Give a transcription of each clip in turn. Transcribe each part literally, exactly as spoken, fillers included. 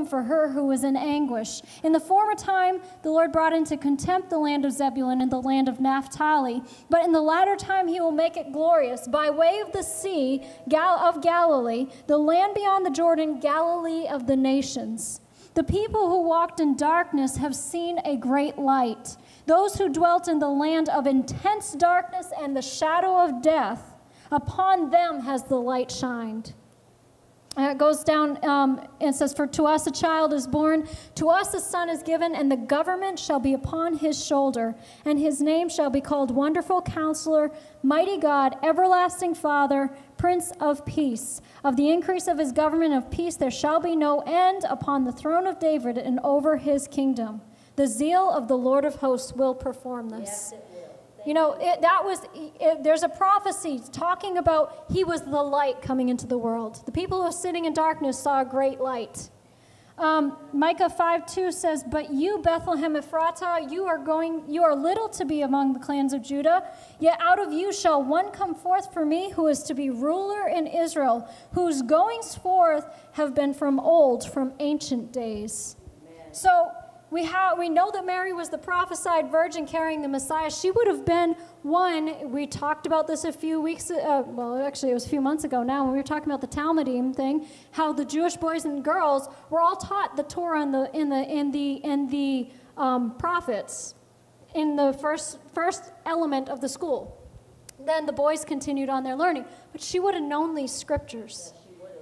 for her who was in anguish. In the former time, the Lord brought into contempt the land of Zebulun and the land of Naphtali, but in the latter time he will make it glorious. By way of the sea Gal- of Galilee, the land beyond the Jordan, Galilee of the nations. The people who walked in darkness have seen a great light. Those who dwelt in the land of intense darkness and the shadow of death, upon them has the light shined. And it goes down um, and says, for to us a child is born, to us a son is given, and the government shall be upon his shoulder, and his name shall be called Wonderful Counselor, Mighty God, Everlasting Father, Prince of Peace. Of the increase of his government of peace there shall be no end upon the throne of David and over his kingdom. The zeal of the Lord of hosts will perform this. Yes, it will. You know, it, that was, it, there's a prophecy talking about he was the light coming into the world. The people who are sitting in darkness saw a great light. Um, Micah five two says, but you, Bethlehem Ephratah, you are going, you are little to be among the clans of Judah, yet out of you shall one come forth for me who is to be ruler in Israel, whose goings forth have been from old, from ancient days. Amen. So, We, have, we know that Mary was the prophesied virgin carrying the Messiah. She would have been one, we talked about this a few weeks, uh, well, actually it was a few months ago now when we were talking about the Talmudim thing, how the Jewish boys and girls were all taught the Torah and the, in the, in the, in the um, prophets in the first, first element of the school. Then the boys continued on their learning, but she would have known these scriptures.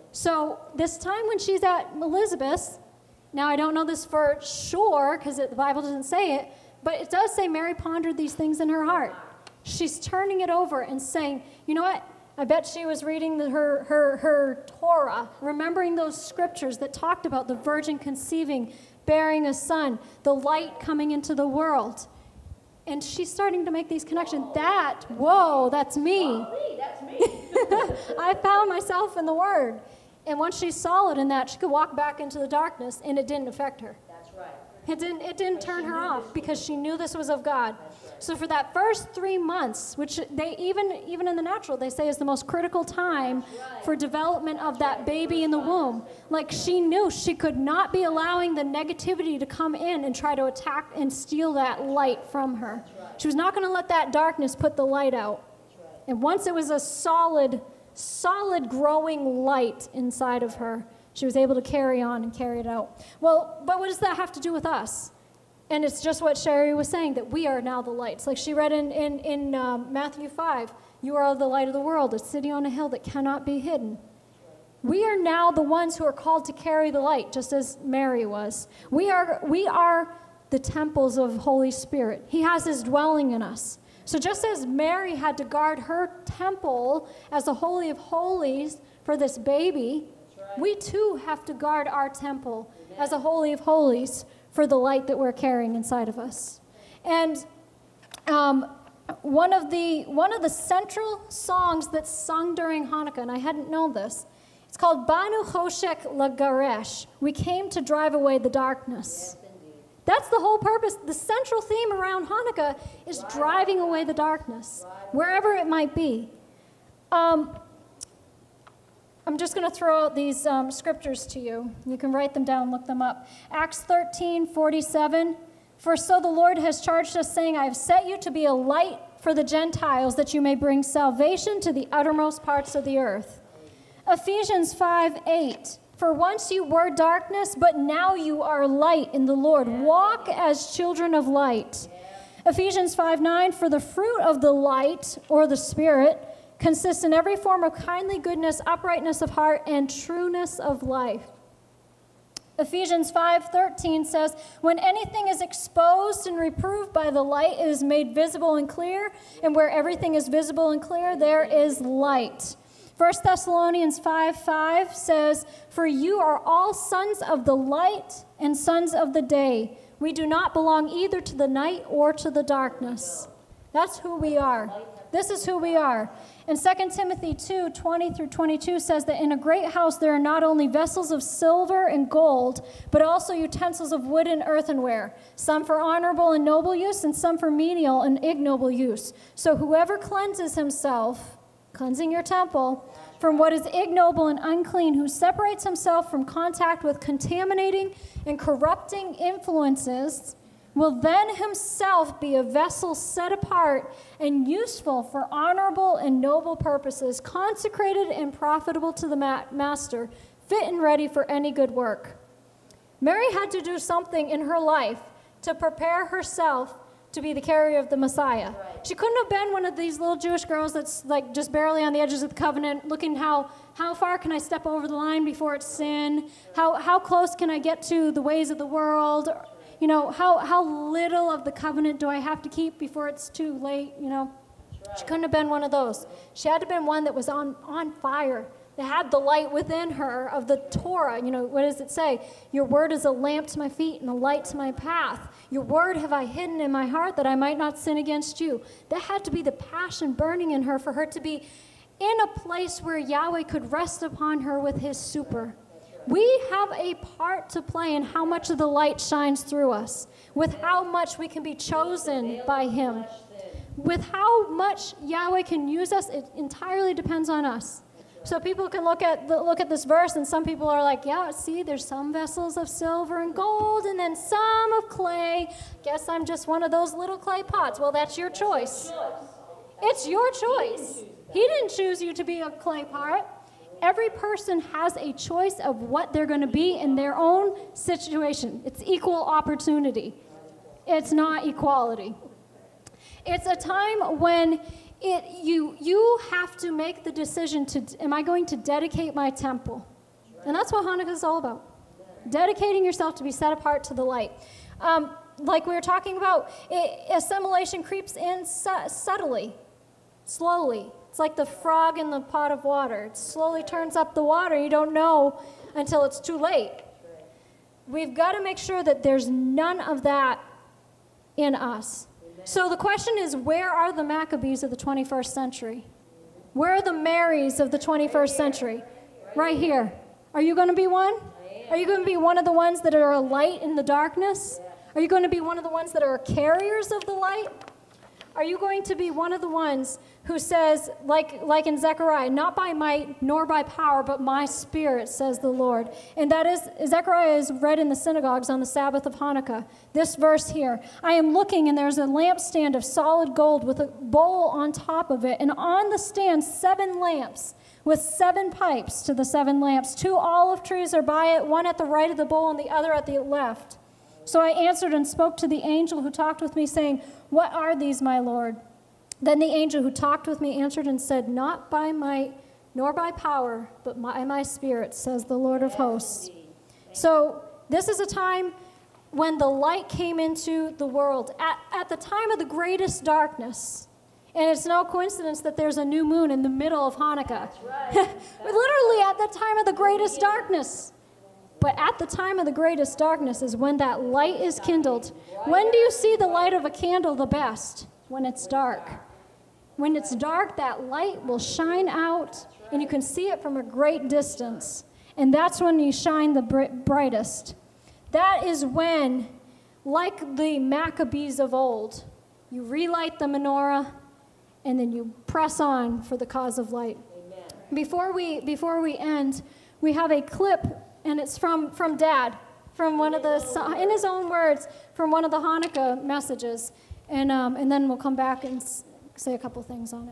So this time when she's at Elizabeth's, now, I don't know this for sure because the Bible doesn't say it, but it does say Mary pondered these things in her heart. She's turning it over and saying, you know what? I bet she was reading the, her, her, her Torah, remembering those scriptures that talked about the virgin conceiving, bearing a son, the light coming into the world. And she's starting to make these connections. That, whoa, that's me. That's me. I found myself in the Word. And once she's solid in that, she could walk back into the darkness, and it didn't affect her. That's right. It didn't, it didn't turn her off because she knew this was of God. Right. So for that first three months, which they even, even in the natural, they say is the most critical time right. for development of that baby in the womb. Like she knew she could not be allowing the negativity to come in and try to attack and steal that light from her. Right. She was not going to let that darkness put the light out. Right. And once it was a solid solid growing light inside of her, she was able to carry on and carry it out. Well, but what does that have to do with us? And it's just what Sherry was saying, that we are now the lights. Like she read in, in, in um, Matthew five, you are the light of the world, a city on a hill that cannot be hidden. We are now the ones who are called to carry the light, just as Mary was. We are, we are the temples of Holy Spirit. He has his dwelling in us. So just as Mary had to guard her temple as the Holy of Holies for this baby, right. we too have to guard our temple Amen. As a Holy of Holies for the light that we're carrying inside of us. And um, one of the one of the central songs that's sung during Hanukkah, and I hadn't known this, it's called Banu Choshek Lagaresh. We came to drive away the darkness. Yes. That's the whole purpose. The central theme around Hanukkah is driving away the darkness, wherever it might be. Um, I'm just going to throw out these um, scriptures to you. You can write them down, look them up. Acts thirteen forty-seven. For so the Lord has charged us, saying, I have set you to be a light for the Gentiles, that you may bring salvation to the uttermost parts of the earth. Ephesians five eight. For once you were darkness, but now you are light in the Lord. Walk as children of light. Ephesians five nine, for the fruit of the light, or the Spirit, consists in every form of kindly goodness, uprightness of heart, and trueness of life. Ephesians five thirteen says, when anything is exposed and reproved by the light, it is made visible and clear, and where everything is visible and clear, there is light. First Thessalonians five five says, for you are all sons of the light and sons of the day. We do not belong either to the night or to the darkness. That's who we are. This is who we are. And Second Timothy two twenty through twenty-two says that in a great house there are not only vessels of silver and gold, but also utensils of wood and earthenware, some for honorable and noble use, and some for menial and ignoble use. So whoever cleanses himself, cleansing your temple, from what is ignoble and unclean, who separates himself from contact with contaminating and corrupting influences, will then himself be a vessel set apart and useful for honorable and noble purposes, consecrated and profitable to the ma- master, fit and ready for any good work. Mary had to do something in her life to prepare herself to be the carrier of the Messiah. She couldn't have been one of these little Jewish girls that's like just barely on the edges of the covenant, looking how, how far can I step over the line before it's sin? How, how close can I get to the ways of the world? You know, how, how little of the covenant do I have to keep before it's too late? You know, she couldn't have been one of those. She had to have been one that was on, on fire, that had the light within her of the Torah. You know, what does it say? Your word is a lamp to my feet and a light to my path. Your word have I hidden in my heart that I might not sin against you. That had to be the passion burning in her for her to be in a place where Yahweh could rest upon her with his super. We have a part to play in how much of the light shines through us, with how much we can be chosen by him. With how much Yahweh can use us, it entirely depends on us. So people can look at the, look at this verse, and some people are like, yeah, see, there's some vessels of silver and gold, and then some of clay. Guess I'm just one of those little clay pots. Well, that's your choice. It's your choice. He didn't choose you to be a clay pot. Every person has a choice of what they're going to be in their own situation. It's equal opportunity. It's not equality. It's a time when it you you have to make the decision to, am I going to dedicate my temple? And that's what Hanukkah is all about. Dedicating yourself to be set apart to the light. Um, like we were talking about, it, assimilation creeps in su subtly, slowly. It's like the frog in the pot of water. It slowly turns up the water. You don't know until it's too late. We've got to make sure that there's none of that in us. So the question is, where are the Maccabees of the twenty-first century? Where are the Marys of the twenty-first century? Right here. Are you going to be one? Are you going to be one of the ones that are a light in the darkness? Are you going to be one of the ones that are carriers of the light? Are you going to be one of the ones who says, like, like in Zechariah, not by might nor by power, but my spirit, says the Lord. And that is, Zechariah is read in the synagogues on the Sabbath of Hanukkah. This verse here, I am looking, and there's a lampstand of solid gold with a bowl on top of it, and on the stand seven lamps with seven pipes to the seven lamps. Two olive trees are by it, one at the right of the bowl and the other at the left. So I answered and spoke to the angel who talked with me, saying, what are these, my Lord? Then the angel who talked with me answered and said, not by might nor by power, but by my spirit, says the Lord of hosts. So this is a time when the light came into the world, at, at the time of the greatest darkness. And it's no coincidence that there's a new moon in the middle of Hanukkah. Right. Literally at the time of the greatest darkness. But at the time of the greatest darkness is when that light is kindled. When do you see the light of a candle the best? When it's dark. When it's dark, that light will shine out, and you can see it from a great distance. And that's when you shine the brightest. That is when, like the Maccabees of old, you relight the menorah, and then you press on for the cause of light. Amen. Before we, before we end, we have a clip. And it's from, from Dad, from one of the, in his own words, from one of the Hanukkah messages. And, um, and then we'll come back and s say a couple things on it.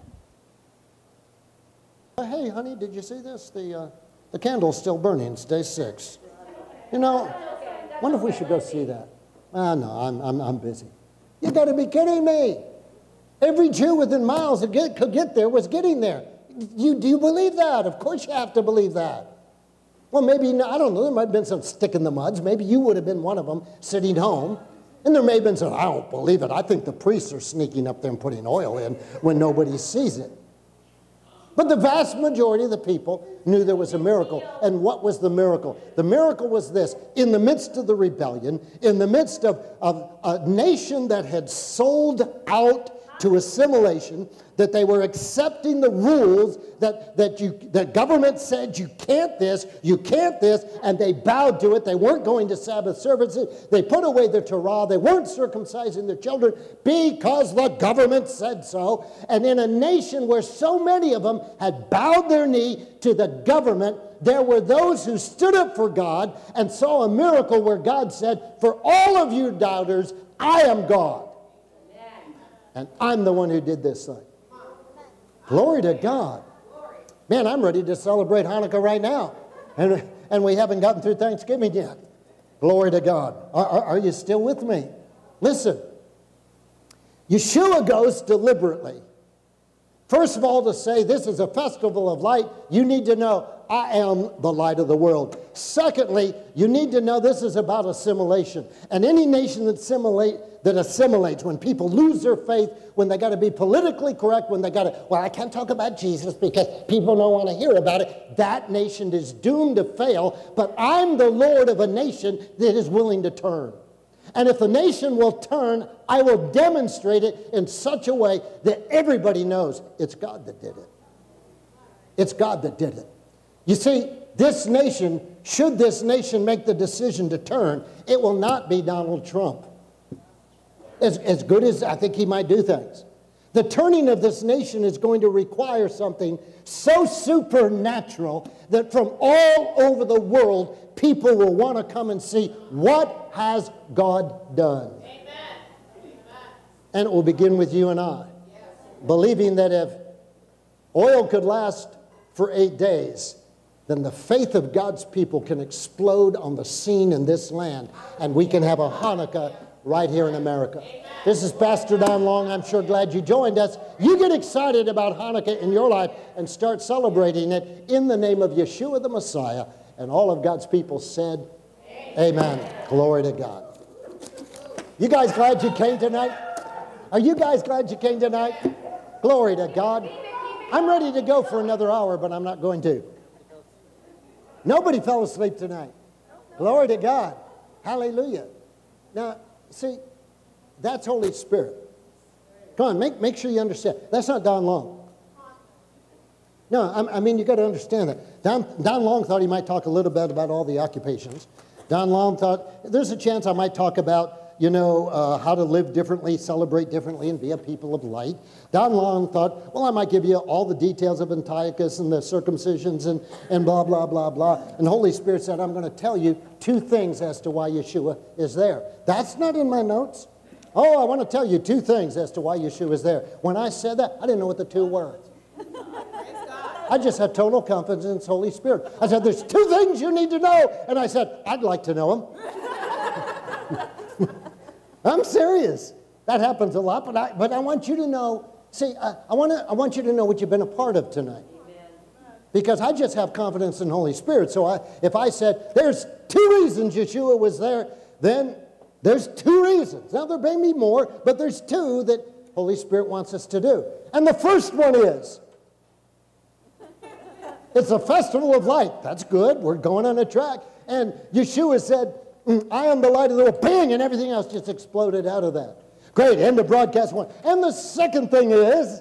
Hey, honey, did you see this? The, uh, the candle's still burning. It's day six. You know, wonder if we should go see that. Ah, no, I'm, I'm, I'm busy. You got to be kidding me. Every Jew within miles that get, could get there was getting there. You, do you believe that? Of course you have to believe that. Well, maybe, I don't know, there might have been some stick in the muds. Maybe you would have been one of them sitting home. And there may have been some, I don't believe it. I think the priests are sneaking up there and putting oil in when nobody sees it. But the vast majority of the people knew there was a miracle. And what was the miracle? The miracle was this. In the midst of the rebellion, in the midst of, of a nation that had sold out to assimilation, that they were accepting the rules that, that you, the government said you can't this, you can't this, and they bowed to it. They weren't going to Sabbath services. They put away their Torah. They weren't circumcising their children because the government said so. And in a nation where so many of them had bowed their knee to the government, there were those who stood up for God and saw a miracle where God said, for all of you doubters, I am God. And I'm the one who did this thing. Glory to God. Man, I'm ready to celebrate Hanukkah right now. And, and we haven't gotten through Thanksgiving yet. Glory to God. Are, are, are you still with me? Listen. Yeshua goes deliberately. First of all, to say this is a festival of light, you need to know I am the light of the world. Secondly, you need to know this is about assimilation. And any nation that, assimilate, that assimilates, when people lose their faith, when they got to be politically correct, when they got to, well, I can't talk about Jesus because people don't want to hear about it, that nation is doomed to fail. But I'm the Lord of a nation that is willing to turn. And if the nation will turn, I will demonstrate it in such a way that everybody knows it's God that did it. It's God that did it. You see, this nation, should this nation make the decision to turn, it will not be Donald Trump. As, as good as I think he might do things. The turning of this nation is going to require something so supernatural that from all over the world, people will want to come and see what has God done. Amen. And it will begin with you and I. Yes. Believing that if oil could last for eight days, then the faith of God's people can explode on the scene in this land, and we can have a Hanukkah right here in America. Amen. This is Pastor Don Long. I'm sure glad you joined us. You get excited about Hanukkah in your life and start celebrating it in the name of Yeshua the Messiah. And all of God's people said, Amen. Amen. Glory to God. You guys glad you came tonight? Are you guys glad you came tonight? Glory to God. I'm ready to go for another hour, but I'm not going to. Nobody fell asleep tonight. Glory to God. Hallelujah. Now, see, that's Holy Spirit. Come on, make, make sure you understand. That's not Don Long. No, I, I mean, you got to understand that. Don, Don Long thought he might talk a little bit about all the occupations. Don Long thought, there's a chance I might talk about, you know, uh, how to live differently, celebrate differently, and be a people of light. Don Long thought, well, I might give you all the details of Antiochus and the circumcisions and, and blah, blah, blah, blah. And the Holy Spirit said, I'm going to tell you two things as to why Yeshua is there. That's not in my notes. Oh, I want to tell you two things as to why Yeshua is there. When I said that, I didn't know what the two were. I just had total confidence in the Holy Spirit. I said, there's two things you need to know. And I said, I'd like to know them. I'm serious. That happens a lot, but I, but I want you to know, see, I, I, wanna, I want you to know what you've been a part of tonight. Because I just have confidence in the Holy Spirit. So I, if I said, there's two reasons Yeshua was there, then there's two reasons. Now, there may be more, but there's two that Holy Spirit wants us to do. And the first one is, it's a festival of light. That's good. We're going on a track. And Yeshua said, I am the light of the world. Bang! And everything else just exploded out of that. Great. End of broadcast one. And the second thing is,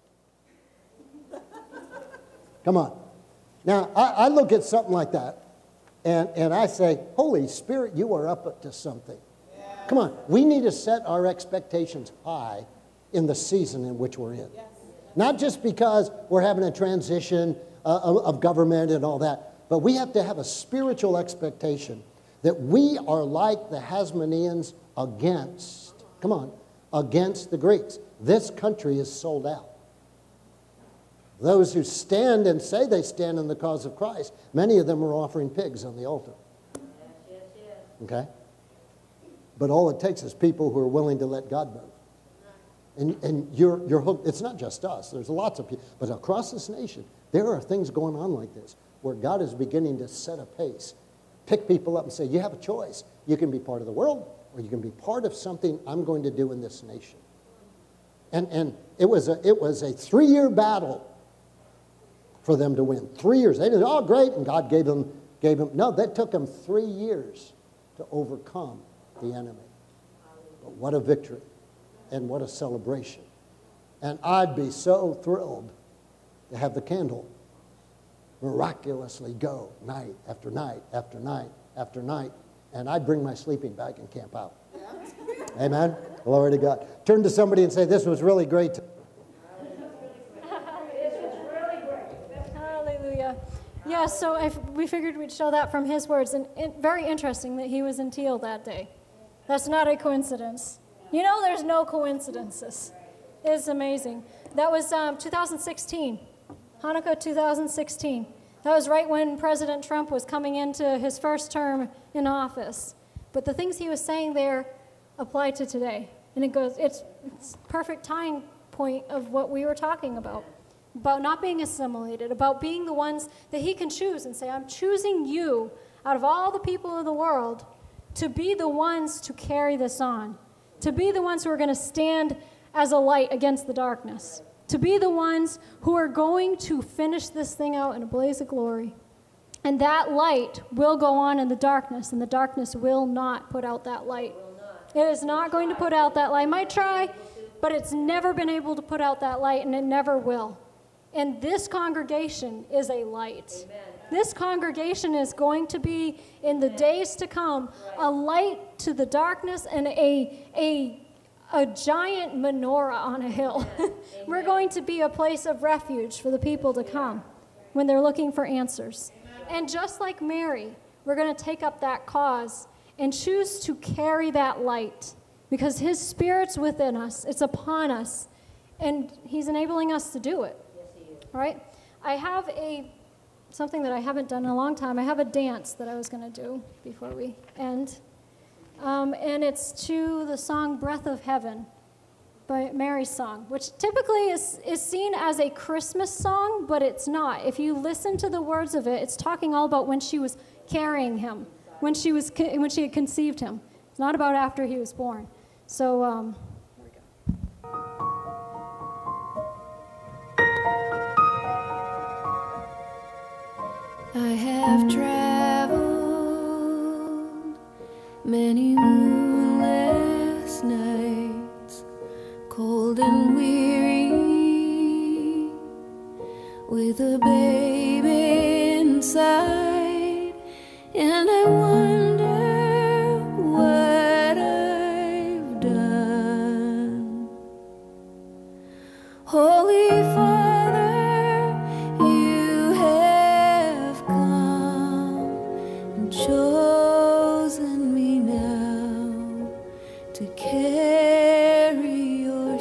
come on. Now, I, I look at something like that, and, and I say, Holy Spirit, you are up to something. Yeah. Come on. We need to set our expectations high in the season in which we're in. Yes. Not just because we're having a transition uh, of, of government and all that, but we have to have a spiritual expectation that we are like the Hasmoneans against, come on, against the Greeks. This country is sold out. Those who stand and say they stand in the cause of Christ, many of them are offering pigs on the altar. Yes, yes, yes. Okay? But all it takes is people who are willing to let God move. And, and you're, you're hooked. It's not just us. There's lots of people. But across this nation, there are things going on like this where God is beginning to set a pace. Pick people up and say, you have a choice. You can be part of the world, or you can be part of something I'm going to do in this nation. And, and it was a, it was a three-year battle for them to win. Three years. They didn't, oh, great, and God gave them, gave them. No, that took them three years to overcome the enemy. But what a victory, and what a celebration. And I'd be so thrilled to have the candle miraculously go night after night after night after night. And I'd bring my sleeping bag and camp out. Amen? Glory to God. Turn to somebody and say, this was really great. Hallelujah. Yeah, so I f we figured we'd show that from his words. And it, very interesting that he was in teal that day. That's not a coincidence. You know, there's no coincidences. It's amazing. That was um, two thousand sixteen, Hanukkah two thousand sixteen. That was right when President Trump was coming into his first term in office. But the things he was saying there apply to today. And it goes, it's, it's perfect tying point of what we were talking about. About not being assimilated, about being the ones that he can choose and say, I'm choosing you out of all the people of the world to be the ones to carry this on, to be the ones who are going to stand as a light against the darkness, to be the ones who are going to finish this thing out in a blaze of glory. And that light will go on in the darkness, and the darkness will not put out that light. It is not going to put out that light. It might try, but it's never been able to put out that light, and it never will. And this congregation is a light. Amen. This congregation is going to be, in the days to come, a light to the darkness and a, a, a giant menorah on a hill. We're going to be a place of refuge for the people to come when they're looking for answers. And just like Mary, we're going to take up that cause and choose to carry that light because his Spirit's within us. It's upon us. And he's enabling us to do it. All right? I have a something that I haven't done in a long time. I have a dance that I was going to do before we end. Um, and it's to the song Breath of Heaven by Mary's song, which typically is, is seen as a Christmas song, but it's not. If you listen to the words of it, it's talking all about when she was carrying him, when she, was, when she had conceived him. It's not about after he was born. So, um, here we go. I have traveled many moonless nights, cold and weary, with a baby inside, and I wonder what I've done. Holy Father, you have come and chosen me now to carry your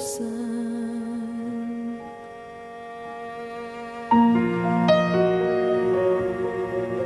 Son.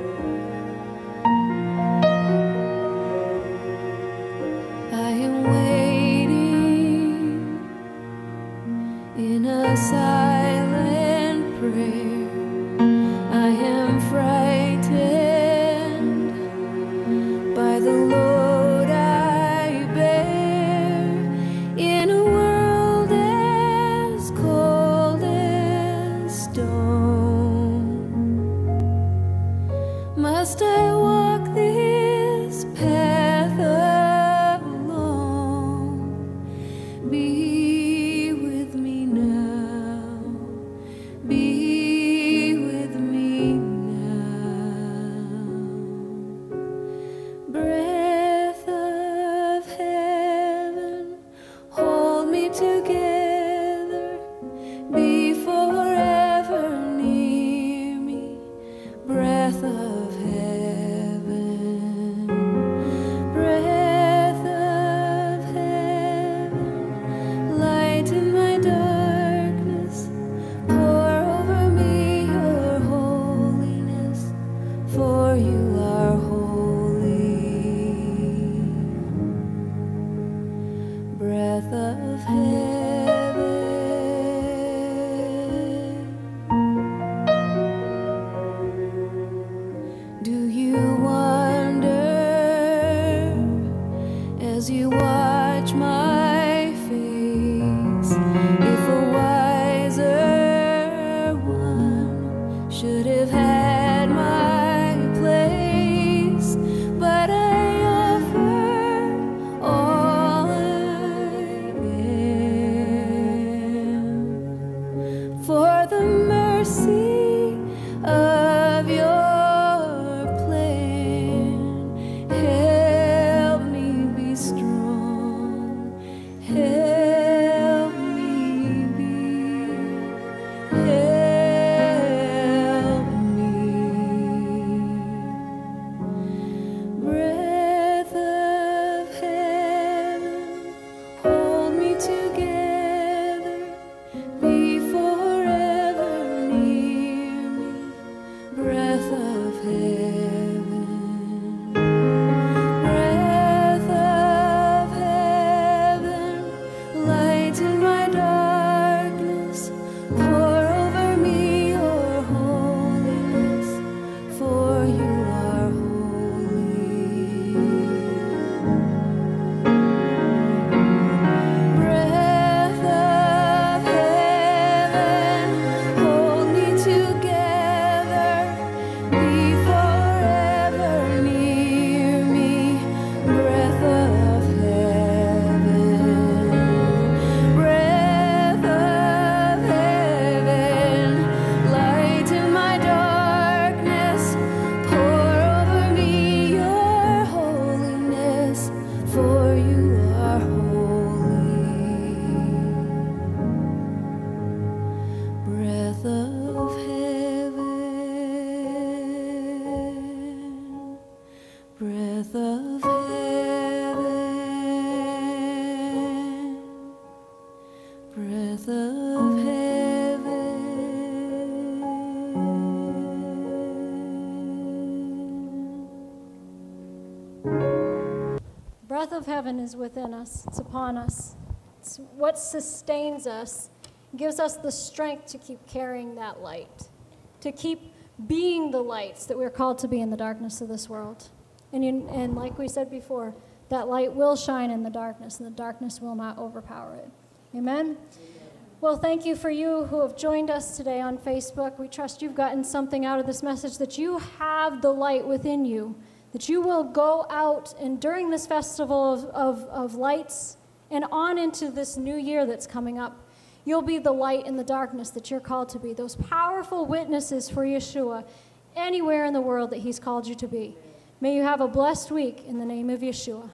breath of heaven is within us. It's upon us. It's what sustains us, gives us the strength to keep carrying that light, to keep being the lights that we're called to be in the darkness of this world. And, you, and like we said before, that light will shine in the darkness, and the darkness will not overpower it. Amen? Well, thank you for you who have joined us today on Facebook. We trust you've gotten something out of this message, that you have the light within you, that you will go out and during this festival of, of, of lights and on into this new year that's coming up, you'll be the light in the darkness that you're called to be, those powerful witnesses for Yeshua anywhere in the world that he's called you to be. May you have a blessed week in the name of Yeshua.